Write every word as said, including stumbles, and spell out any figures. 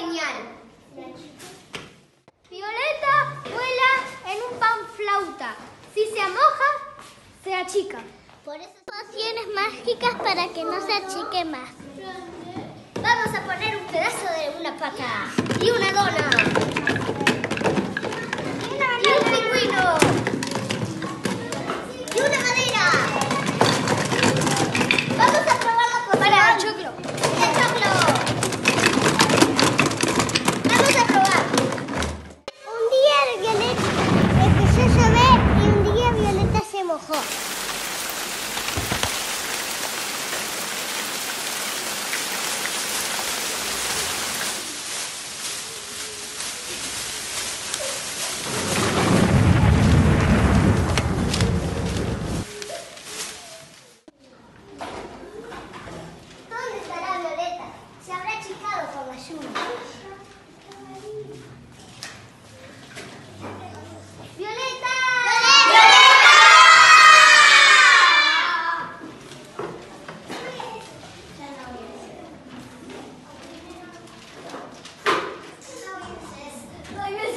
genial. Violeta vuela en un pan flauta. Si se moja, se achica. Por eso pociones mágicas para que no se achique más. Vamos a poner un pedazo de una pata y una dona. Y un pingüino. Y una madera. Vamos a probarla con para el choclo. Y el choclo. Vamos a probar. Un día Violeta empezó a llover y un día Violeta se mojó. ¿Dónde estará Violeta? Se habrá achicado por la lluvia. ¡Violeta! ¡Violeta!